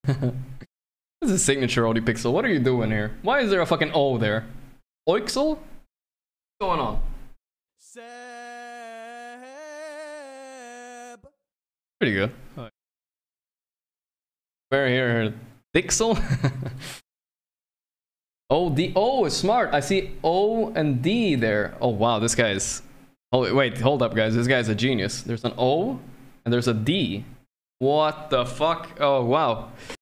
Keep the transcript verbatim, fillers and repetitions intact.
This is signature ODPixel. What are you doing here? Why is there a fucking O there? Oixel? What's going on? Seb. Pretty good. Where here? here. Pixel? Oh, the O is smart. I see O and D there. Oh wow, this guy is... Oh wait, hold up guys. This guy's a genius. There's an O and there's a D. What the fuck? Oh wow.